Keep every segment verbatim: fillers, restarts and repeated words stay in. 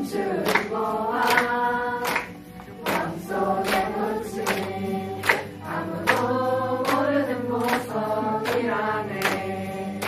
감추는 거야. 마음속에 묻힌 아무도 모르는 보석이라네.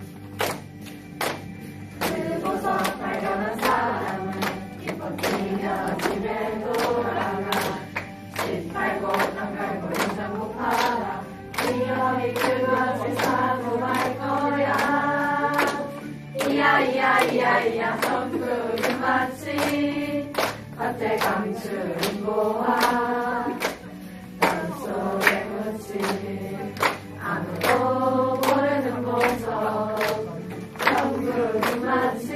그 보석 발견한 사람은 기뻐 뛰며 집에 돌아가. 집 팔고 땅 팔고 냉장고 팔아 기어이 그것을 사고 말 거야. 이야 이야 이야 이야 성격은 마치 밭에 감추는 보아. 마음속에 묻힌 아무도 모르는 보석. 성격은 마치